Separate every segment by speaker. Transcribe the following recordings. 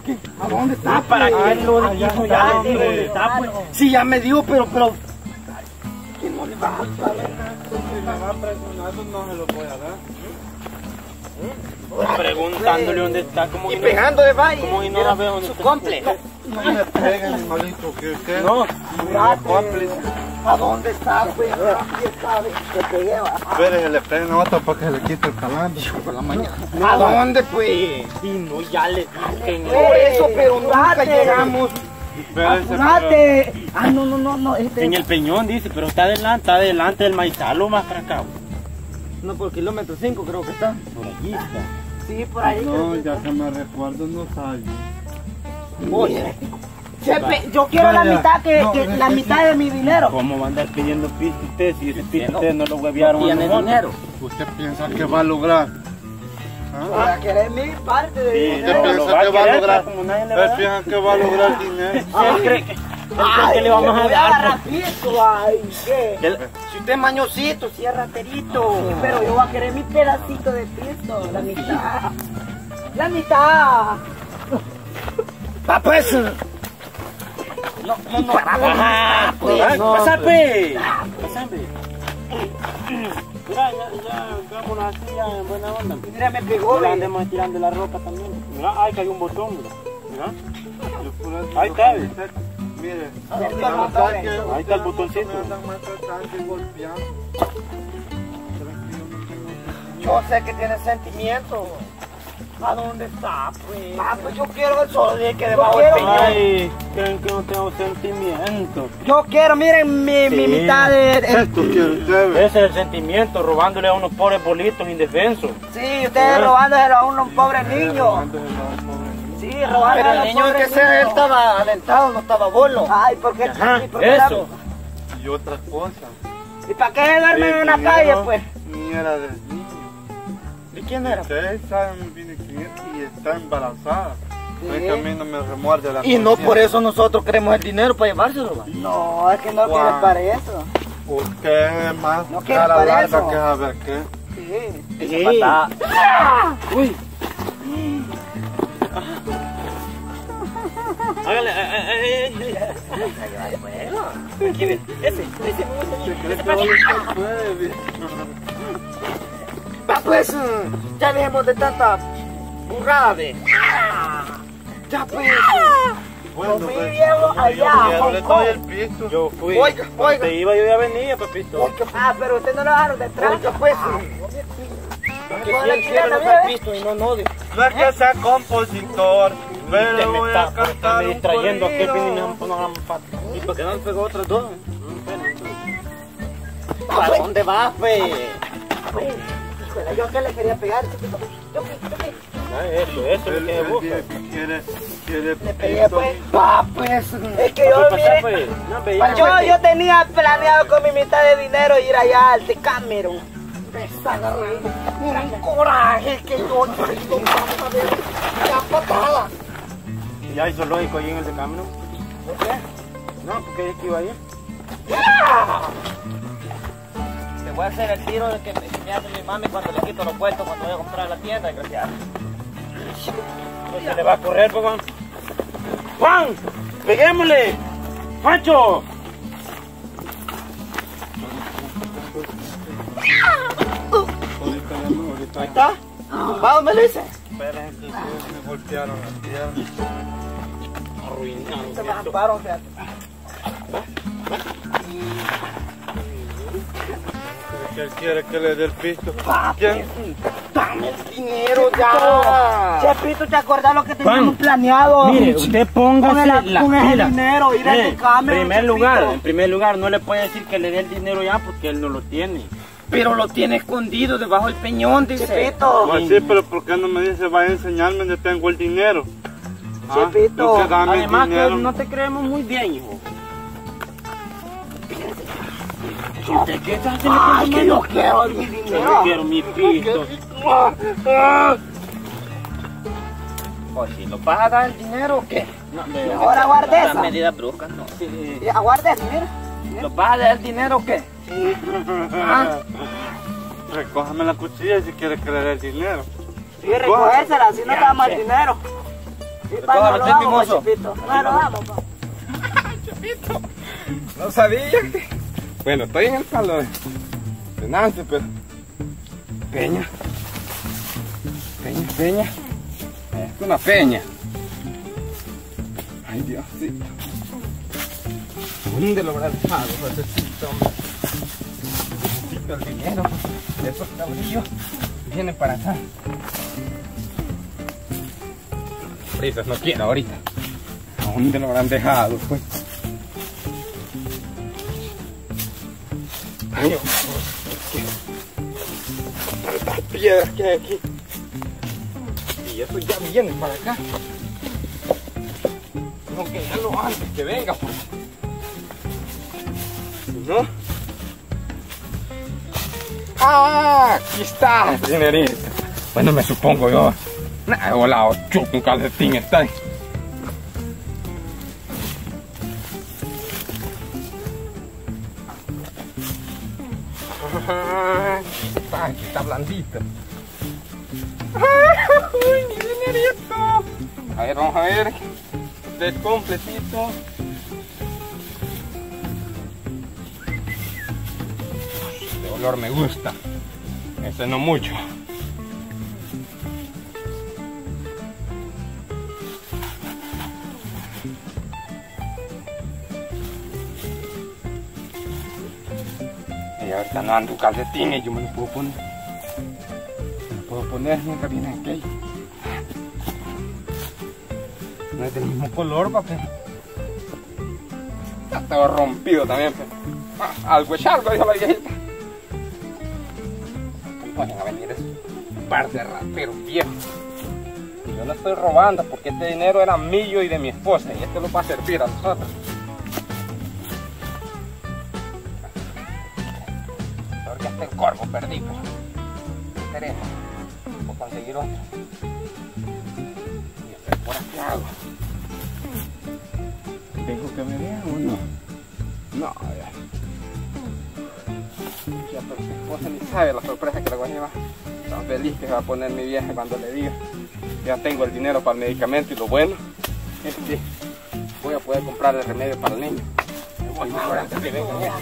Speaker 1: ¿A dónde está?
Speaker 2: ¿Para qué lo dijo ya? ¿Dónde está, pues?
Speaker 1: Sí, ya me dio, pero... ¿Quién no le va a dar?
Speaker 3: Si me va presionando, no se lo voy a dar.
Speaker 2: Preguntándole dónde está, como
Speaker 1: Y pegando de baile.
Speaker 2: como y no la veo dónde
Speaker 1: Su
Speaker 2: está.
Speaker 1: cumple.
Speaker 3: No me peguen, malito, que usted
Speaker 2: No,
Speaker 3: no es cómplice.
Speaker 1: ¿A dónde está, pues? Aquí está, te pegué, va.
Speaker 3: Espere, le peguen otra para que le quite el calambre.
Speaker 1: Por la mañana. ¿A dónde, pues?
Speaker 2: sí, no, ya le dije.
Speaker 1: Por eso, pero nunca llegamos.
Speaker 3: Espérese,
Speaker 1: ¡Apurate! Ah, no,
Speaker 2: En el peñón dice, pero está adelante del maizalo más para acá.
Speaker 1: No, por kilómetro 5 creo que está.
Speaker 2: Por allí está.
Speaker 1: Sí, por ahí.
Speaker 3: No, ya que me recuerdo, no sabe.
Speaker 1: Oye, yo quiero la mitad, la mitad de mi dinero.
Speaker 2: ¿Cómo va a andar pidiendo pisto usted si ese pisto ustedes no lo huevearon a
Speaker 1: ¿Tiene
Speaker 2: nosotros?
Speaker 1: dinero?
Speaker 3: ¿Usted piensa que va a lograr?
Speaker 1: Para querer mi parte de
Speaker 2: Sí,
Speaker 1: dinero.
Speaker 3: ¿Usted
Speaker 2: no, lo
Speaker 3: piensa
Speaker 2: va a
Speaker 3: que va a
Speaker 2: querer,
Speaker 3: lograr?
Speaker 2: como nadie le va a
Speaker 3: ¿Usted
Speaker 2: dar.
Speaker 3: piensa que va a lograr dinero?
Speaker 2: Él cree que le vamos a
Speaker 1: Voy
Speaker 2: dar.
Speaker 1: agarrar pisto, ay, ¿qué?
Speaker 2: Él-
Speaker 1: Si usted es mañosito, si es raterito. Pero yo voy a querer mi pedacito de pisto, la mitad. La mitad. Va pues. No.
Speaker 2: Ajá,
Speaker 1: pues, no.
Speaker 2: Pásame. Mira, ya, hagámoslo así, ya, en buena onda.
Speaker 1: Mira, me pegó,
Speaker 2: Le
Speaker 1: ve.
Speaker 2: andemos estirando la ropa también. Mira, ahí cayó un botón, mira.
Speaker 3: Yo por eso
Speaker 2: Ahí
Speaker 3: digo
Speaker 2: está,
Speaker 3: que
Speaker 2: ve.
Speaker 3: usted- Mire,
Speaker 1: Ahí está,
Speaker 3: la verdad que
Speaker 2: ahí está el botoncito.
Speaker 3: me andan maltratando y golpeando.
Speaker 1: Yo sé que tiene sentimientos. ¿A dónde está, pues? Pues yo quiero el solo de que debajo del peñón.
Speaker 2: Ay, creen que no tengo sentimientos.
Speaker 1: Yo quiero, miren, mi
Speaker 2: Sí.
Speaker 1: mitad de...
Speaker 3: Esto quiere usted, ve.
Speaker 2: Ese es el sentimiento, robándole a unos pobres bolitos indefensos.
Speaker 1: Sí, ustedes robándoselo a unos pobres niños. Sí, robándoselo
Speaker 4: Pero
Speaker 1: a
Speaker 4: el
Speaker 1: los
Speaker 4: niño
Speaker 1: pobres
Speaker 4: que sea, él
Speaker 1: niños.
Speaker 4: estaba alentado, no estaba bolo.
Speaker 1: Ay, ¿por qué?
Speaker 2: Ajá,
Speaker 1: ¿Y por qué
Speaker 2: eso.
Speaker 3: Y otra cosa.
Speaker 1: ¿Y para qué se duermen en una
Speaker 3: dinero
Speaker 1: calle, pues?
Speaker 3: Ni era del niño.
Speaker 1: ¿De quién era?
Speaker 3: Ustedes saben, viene cliente y está embarazada. No es que a mí no me remuerde la
Speaker 4: Y no
Speaker 3: conciencia.
Speaker 4: por eso nosotros queremos el dinero para llevárselo. ¿va?
Speaker 1: No, es que no
Speaker 3: Guau.
Speaker 1: quiere para eso.
Speaker 3: Usted es más
Speaker 1: No quiere
Speaker 3: cara
Speaker 1: para
Speaker 3: larga
Speaker 1: eso.
Speaker 3: que saber qué.
Speaker 1: Sí.
Speaker 2: Sí. Uy. Hágale. Aquí ve. Ese.
Speaker 3: ¿Se cree que ahorita puede?
Speaker 1: Va pues, ya dejemos de tanta burrada, ve. Ya pues.
Speaker 3: Bueno,
Speaker 1: Yo fui
Speaker 3: pues,
Speaker 1: viejo allá,
Speaker 3: yo le
Speaker 1: Hong Kong.
Speaker 3: doy el piso.
Speaker 2: Yo fui.
Speaker 1: Oiga, oiga.
Speaker 2: Te iba, yo ya venía, papito.
Speaker 1: Pero usted no lo dejaron detrás.
Speaker 4: Oiga, pues.
Speaker 1: Que
Speaker 4: Si él quiere nos da pisto y no.
Speaker 3: No es que sea compositor,
Speaker 2: Te
Speaker 3: pero
Speaker 2: me
Speaker 3: voy a
Speaker 2: está
Speaker 3: cantar un
Speaker 2: distrayendo aquí,
Speaker 3: corrido.
Speaker 2: vinimos a una pata.
Speaker 4: ¿Y por qué no le pegó otras dos? ¿Para dónde vas, fe?
Speaker 1: Híjole, yo que le quería pegar. Yo
Speaker 2: Eso,
Speaker 3: Él
Speaker 2: lo que busca.
Speaker 3: quiere
Speaker 1: pegué,
Speaker 3: piso.
Speaker 1: pues. Va pues. Es que yo, mire,
Speaker 2: Pues, no, ve, ya.
Speaker 1: yo tenía planeado con mi mitad de dinero ir allá al Decameron. Un coraje que yo no vamos a ver. Ya patada.
Speaker 2: Ya hizo lógico ahí en el Decameron.
Speaker 1: ¿Por qué?
Speaker 2: No, porque es que iba ahí.
Speaker 4: Te voy a hacer el tiro de que me hace mi mami cuando le quito los puestos cuando voy a comprar a la tienda, desgraciado.
Speaker 2: No se le va a correr, pues, Juan. ¡Juan! ¡Peguémosle! ¡Pancho!
Speaker 3: Ahorita
Speaker 4: Ahí está. Tumbado, me lo hice.
Speaker 3: esperen que ustedes me golpearon la pierna.
Speaker 2: Arruinado.
Speaker 1: Se me amparon, fíjate.
Speaker 3: Que él quiere que le dé el piso. ¿Quién?
Speaker 1: Dame el dinero ya. Chepito, ¿te acuerdas lo que teníamos
Speaker 2: Juan,
Speaker 1: planeado?
Speaker 2: Mire, usted póngase la
Speaker 1: con ese
Speaker 2: pila.
Speaker 1: dinero, ir al Decameron.
Speaker 2: En primer lugar, no le puede decir que le dé el dinero ya porque él no lo tiene.
Speaker 1: Pero lo tiene escondido debajo del peñón, dice. Chepito.
Speaker 3: Pues sí, pero ¿por qué no me dice vaya a enseñarme dónde tengo el dinero?
Speaker 1: Chepito.
Speaker 3: No, que dame el
Speaker 2: Además
Speaker 3: dinero.
Speaker 2: que no te creemos muy bien, hijo. ¿Usted qué está haciendo con su
Speaker 1: Que
Speaker 2: mano?
Speaker 1: yo quiero mi
Speaker 2: Yo
Speaker 1: dinero.
Speaker 2: quiero mi pisto. Pues si lo vas a dar el dinero, ¿o qué? No,
Speaker 1: Ahora aguarde
Speaker 4: Las
Speaker 1: esa.
Speaker 4: medidas bruscas, no.
Speaker 1: Y aguarde eso, mira.
Speaker 4: ¿Lo vas a dar el dinero o qué?
Speaker 3: Recójame la cuchilla si quiere que le dé el dinero.
Speaker 1: Sí, recogérsela, si no te damos el dinero.
Speaker 4: Recójalo,
Speaker 1: Vamos,
Speaker 4: mimoso.
Speaker 1: Chepito. Bueno, vamos, pa.
Speaker 2: Chepito, no sabía que... Bueno, estoy en el palo de Nancy, pero... Peña. Es una peña. Ay, Diosito. ¿Dónde lo habrá dejado? Necesito, hombre. Necesito el dinero. Esos cabrillos vienen para acá. Prisas no quiero ahorita. ¿A dónde lo habrán dejado, pues? Ay, tantas piedras que hay aquí. Y eso ya viene para acá. Tengo que dejarlo antes que venga, pues. Si no... ¡Ah! Aquí está el dinerito. Bueno, me supongo yo. Nah, he volado chuco, un calcetín está ahí. Aquí está blandito. ¡Ay, mi dinerito! A ver, vamos a ver. De completito. Este olor me gusta. Ese no mucho. Y ahorita no ando calcetines, yo me lo puedo poner. Me lo puedo poner mientras viene aquello. No es del mismo color, papi. Ya estaba rompido también, pero... algo es algo, dijo la viejita. ¿Cómo vayan a venir esos par de raperos viejos? Y yo no estoy robando porque este dinero era mío y de mi esposa. Y esto lo va a servir a nosotros. Porque hasta el corvo perdí, pero... ¿qué queremos? Voy a conseguir otro. Y estoy por aquí hago. ¿Tengo que me vean o no? No, ya. Ya, pero mi esposa ni sabe la sorpresa que le voy a llevar. Tan feliz que va a poner mi vieja cuando le diga. Ya tengo el dinero para el medicamento y lo bueno es que voy a poder comprar el remedio para el niño. Me voy ahora antes que vengan ya.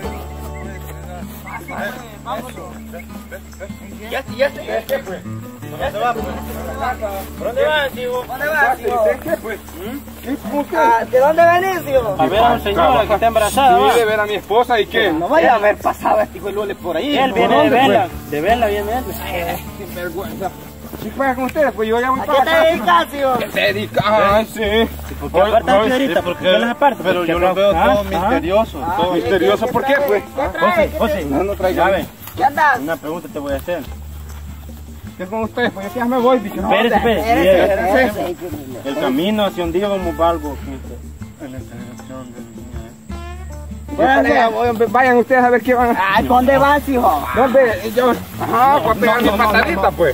Speaker 2: Ya, pues.
Speaker 4: ¿Dónde va, pues? ¿Por dónde vas, tío?
Speaker 1: ¿Dónde vas, tío?
Speaker 2: ¿Qué, pues?
Speaker 1: ¿De dónde venís, tío?
Speaker 4: A ver a un señor que está embarazada,
Speaker 2: Sí,
Speaker 4: va.
Speaker 2: de ver a mi esposa y qué.
Speaker 1: No vaya a haber pasado este hijo de Lule por ahí.
Speaker 4: Él viene de verla. De verla viene él.
Speaker 2: Sin vergüenza. Si fuera con ustedes, pues yo ya voy
Speaker 1: ¿A
Speaker 2: para
Speaker 1: qué te
Speaker 2: acá.
Speaker 1: dedicas, tío?
Speaker 2: ¿Qué te dedicas? Ay, sí.
Speaker 4: Porque apartan piedrita, porque yo las aparto.
Speaker 3: Pero yo lo veo todo misterioso. Todo
Speaker 2: Misterioso, ¿por qué, pues?
Speaker 4: José,
Speaker 2: No traigo.
Speaker 4: ya ve,
Speaker 1: ¿Qué andas?
Speaker 4: una pregunta te voy a hacer.
Speaker 2: ¿Qué es con ustedes? Pues yo ya me voy, bicho.
Speaker 4: Espérese,
Speaker 1: Espérese.
Speaker 4: El camino hacia un día como algo.
Speaker 3: en la integración del niño.
Speaker 2: Vayan ustedes a ver qué van a
Speaker 1: Ay, ¿dónde vas, hijo?
Speaker 2: ¿Dónde? Yo... Ajá, pues pegar mi patadita, pues.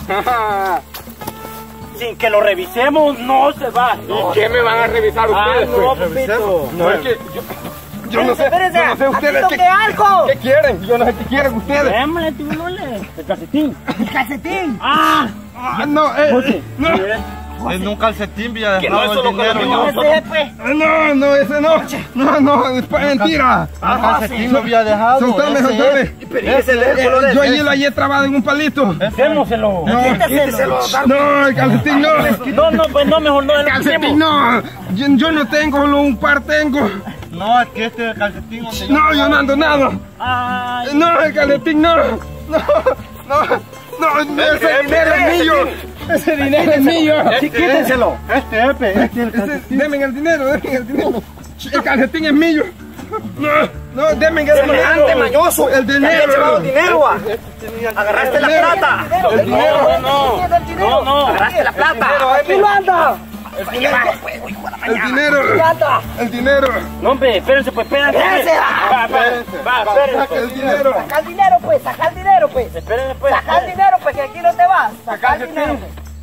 Speaker 4: Sin que lo revisemos, no se va.
Speaker 2: ¿Y qué me van a revisar ustedes,
Speaker 4: no,
Speaker 2: pues?
Speaker 4: papito.
Speaker 2: No, es que yo no sé,
Speaker 1: Espérese,
Speaker 2: yo no sé ustedes
Speaker 1: aquí toqué algo.
Speaker 2: qué quieren. Yo no sé qué quieren ustedes.
Speaker 4: Démosle, tío Lule. El calcetín.
Speaker 1: El calcetín.
Speaker 4: ¡Ah!
Speaker 2: Ah, no,
Speaker 4: José,
Speaker 2: no.
Speaker 3: En un calcetín había
Speaker 2: Que no,
Speaker 3: dejado
Speaker 2: eso
Speaker 3: el
Speaker 2: lo que
Speaker 3: dinero.
Speaker 1: Ese, pues.
Speaker 2: No, ese no. No, es mentira.
Speaker 3: Un calcetín lo había dejado.
Speaker 2: Soltame. Yo allí lo hallé trabado en un palito.
Speaker 4: démoselo.
Speaker 2: No, el calcetín no.
Speaker 4: No, pues no, mejor no.
Speaker 2: Calcetín no. Yo no tengo, solo un par tengo.
Speaker 3: No, es que este es el calcetín donde
Speaker 2: No, yo no ando nada.
Speaker 4: Ay,
Speaker 2: No, el calcetín no. No, ese dinero es mío. Ese dinero es mío.
Speaker 4: quítenselo.
Speaker 3: Este es el calcetín.
Speaker 2: Denme el dinero. El calcetín es mío. No, denme el dinero.
Speaker 1: mañoso.
Speaker 2: El dinero.
Speaker 1: dinero, Agarraste la plata.
Speaker 2: El dinero.
Speaker 4: No.
Speaker 1: Agarraste la plata.
Speaker 2: Aquí
Speaker 1: lo anda.
Speaker 2: El dinero. El dinero.
Speaker 4: No, hombre, espérense, pues, espérense.
Speaker 1: Espérense.
Speaker 4: Va, espérense.
Speaker 2: El dinero.
Speaker 1: Saca el dinero, pues. Saca el dinero, pues.
Speaker 4: Espérense, pues.
Speaker 1: Saca el dinero, pues, que aquí no te vas. Saca el dinero.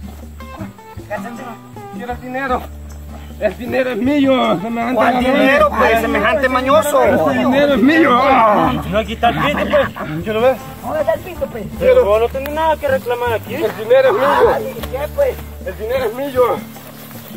Speaker 2: Quiero el dinero. El dinero es mío.
Speaker 1: ¿Cuál dinero, pues? Semejante mañoso.
Speaker 2: El dinero es mío.
Speaker 4: No hay que quitar el pito, pues.
Speaker 2: ¿Qué lo ves?
Speaker 1: ¿Dónde está el piso, pues?
Speaker 4: Pero vos no tenés nada que reclamar aquí.
Speaker 2: El dinero es mío.
Speaker 1: ¿Qué, pues?
Speaker 2: El dinero es mío.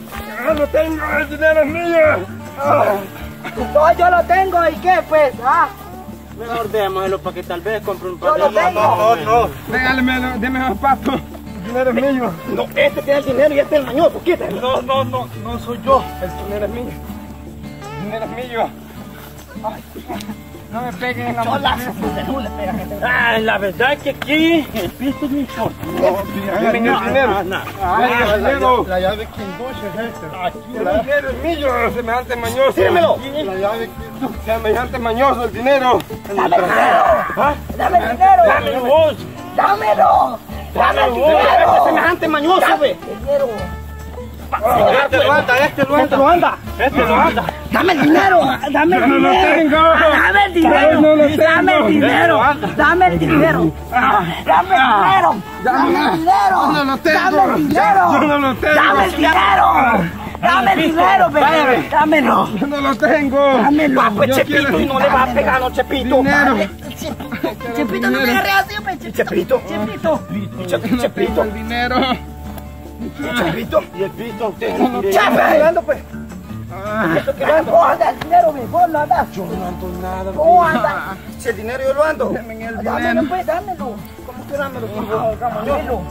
Speaker 2: tengo, el dinero es mío.
Speaker 1: No, yo lo tengo, ¿y qué pues?
Speaker 4: Mejor démoslo para que tal vez compre un
Speaker 1: Yo
Speaker 4: par
Speaker 1: lo
Speaker 4: de
Speaker 1: tengo.
Speaker 2: No. Regálemelo, déme más papo. El dinero es mío.
Speaker 1: No, este tiene el dinero y este es el mañoso, quítalo.
Speaker 2: No soy yo. El dinero es mío. El dinero es mío. Ay, no me peguen en la mano.
Speaker 4: La verdad es que aquí el pisto no importa.
Speaker 2: Deme el dinero.
Speaker 3: La llave Kindush es esta.
Speaker 2: El dinero es mío, semejante mañoso.
Speaker 1: Dímelo.
Speaker 3: La llave Kindush.
Speaker 2: Semejante mañoso el dinero.
Speaker 1: Dame el dinero. Dame el dinero.
Speaker 4: Dámelo vos.
Speaker 1: Dámelo. Dame el dinero.
Speaker 4: Este semejante mañoso, ve.
Speaker 1: Dinero.
Speaker 4: Este lo anda.
Speaker 1: Este lo anda. Dame el dinero. Dame el
Speaker 2: Yo no lo
Speaker 1: dinero.
Speaker 2: tengo.
Speaker 1: Dame el dinero.
Speaker 2: Yo no lo tengo.
Speaker 1: Dame el dinero. Dame el dinero. Dame el dinero. Dame el dinero.
Speaker 2: Yo no lo tengo.
Speaker 1: Dame el dinero.
Speaker 2: Yo no lo tengo.
Speaker 1: Dame el dinero. Dame el dinero, bebé. Dámelo.
Speaker 2: Yo no lo tengo.
Speaker 1: Dámelo.
Speaker 2: Yo
Speaker 1: Chepito,
Speaker 2: quiero
Speaker 1: y no le vas a pegar, no, Chepito.
Speaker 2: dinero.
Speaker 1: Chepito, no me agarres así, Chepito. Chepito.
Speaker 2: El dinero.
Speaker 1: Chepito.
Speaker 4: Y el pisto a usted.
Speaker 1: Chepe. Pues. Esto que vos andas el dinero, vos lo andas.
Speaker 2: Yo no ando nada.
Speaker 1: ¿Cómo andas? Si el dinero yo lo ando.
Speaker 2: Deme el
Speaker 1: Dámelo,
Speaker 2: dinero.
Speaker 1: pues, dámelo. ¿Cómo que dámelo? Dámelo.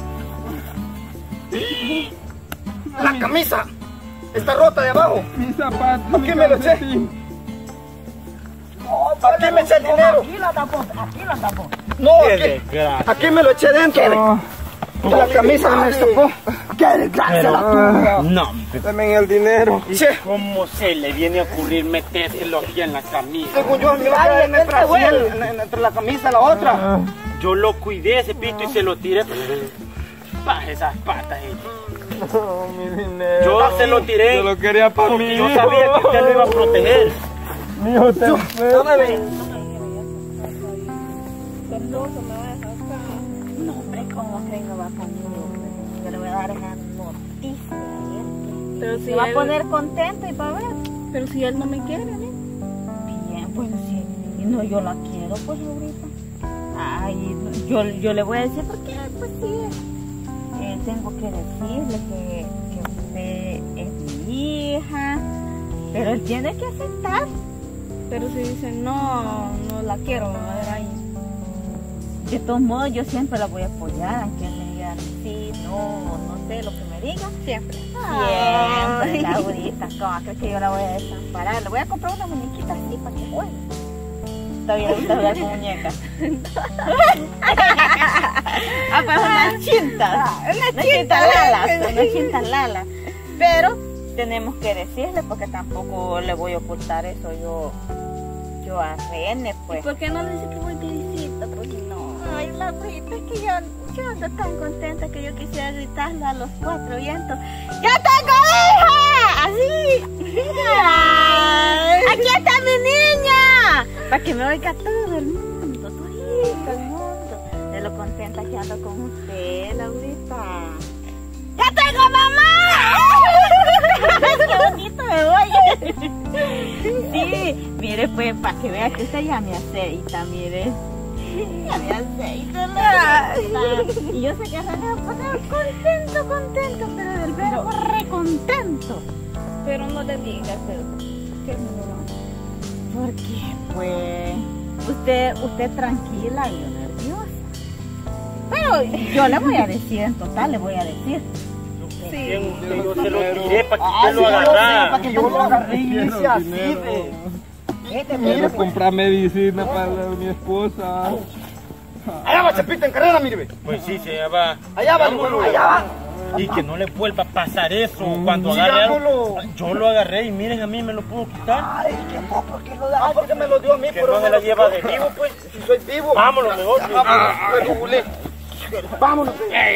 Speaker 1: La camisa está rota de abajo.
Speaker 2: Mis zapatos.
Speaker 1: ¿Por qué me lo eché?
Speaker 2: calcetín.
Speaker 1: Aquí me eché el dinero. Aquí la tapó. No, aquí me lo eché dentro. La camisa me escapó. ¡Qué desgracia la tuya!
Speaker 4: No,
Speaker 2: Deme el dinero.
Speaker 4: ¿cómo se le viene a ocurrir metérselo aquí en la camisa?
Speaker 1: Según yo, me va a quedar entre la camisa y la otra.
Speaker 4: Yo lo cuidé ese pisto y se lo tiré. Pa' esas patas.
Speaker 2: Oh, mi dinero.
Speaker 4: Yo se lo tiré.
Speaker 2: Yo lo quería para
Speaker 4: porque
Speaker 2: mí.
Speaker 4: yo sabía que usted lo iba a proteger.
Speaker 2: Mi hijo te
Speaker 1: No me ve.
Speaker 5: No, hombre, ¿cómo creen que va a poner? Yo le voy a dar esa noticia a él.
Speaker 6: Pero si
Speaker 5: Se va a
Speaker 6: él-
Speaker 5: poner contento y va a ver.
Speaker 6: Pero si él no me quiere, ¿no?
Speaker 5: Bien, bueno, sí. Y no, yo la quiero, pues, ahorita. Ay, yo le voy a decir porque, pues, sí. Tengo que decirle que usted es mi hija. Pero él tiene que aceptar.
Speaker 6: Pero si dice no la quiero, a ver ahí.
Speaker 5: De todos modos, yo siempre la voy a apoyar, aunque él me diga sí, no sé, lo que me diga.
Speaker 6: Siempre.
Speaker 5: Siempre, Laurita, ¿cómo crees que yo la voy a desamparar? Le voy a comprar una muñequita así para que juegue. Todavía le gusta jugar con muñecas. Pues unas chintas. Unas chintas lalas. Pero tenemos que decirle, porque tampoco le voy a ocultar eso yo a René, pues.
Speaker 6: ¿Por qué no le dice que voy de visita? Pues no.
Speaker 5: Ay, Laurita, es que yo ando tan contenta que yo quisiera gritarle a los cuatro vientos. ¡Yo tengo hija! ¡Así! ¡Ay! ¡Aquí está mi niña! Para que me oiga todo el mundo, todo el mundo. De lo contenta que ando con usted, Laurita. ¡Ya tengo mamá! ¡Qué bonito me oye! Sí, mire pues, para que vea que usted ya me aceita, mire. Ya me aceita, la y yo sé que se me va a poner contento, pero del verbo recontento.
Speaker 6: Pero no le digas, pero que no.
Speaker 5: Porque pues usted tranquila y yo nerviosa. Pero yo le voy a decir, en total le voy a decir.
Speaker 6: Sí.
Speaker 4: Yo se lo tiré para que usted lo agarrara.
Speaker 1: Para que yo lo agarré y hice así, ve.
Speaker 2: Quiero comprar medicina para mi esposa.
Speaker 1: Allá va Chepito en carrera, mire, ve.
Speaker 4: Pues sí, se va.
Speaker 1: Allá va,
Speaker 4: Vámonos.
Speaker 1: allá va.
Speaker 4: Y que no le vuelva a pasar eso cuando agarre algo.
Speaker 1: Sigámoslo.
Speaker 4: Yo lo agarré y miren, a mí me lo pudo quitar.
Speaker 1: Ay, ¿qué ¿por qué lo da? Ah, porque me lo dio a mí,
Speaker 4: Que
Speaker 1: pero
Speaker 4: no se la lleva de vivo, pues.
Speaker 1: si soy vivo.
Speaker 4: Vámonos mejor.
Speaker 1: Vámonos.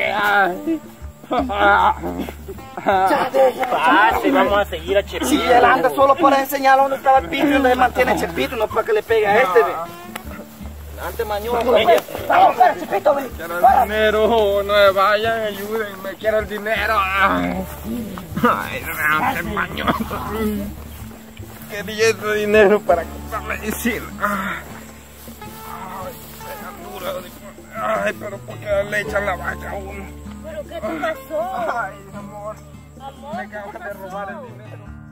Speaker 4: Pase, vamos a seguir a Chepito.
Speaker 1: Sí, él anda solo para enseñar dónde estaba el pito y donde mantiene Chepito, no para que le pegue a este, ve. Antes mañoso. Vamos, para Chepito, ve.
Speaker 2: Quiero el dinero, no me vayan, ayúdenme, quiero el dinero. Ay, no me mañoso. Quería ese dinero para comprar medicina. Ay, pero ¿por qué le echan la vaca a uno?
Speaker 5: ¿Pero qué te pasó?
Speaker 2: Ay, amor.
Speaker 5: amor.
Speaker 2: Me acabas de robar el dinero.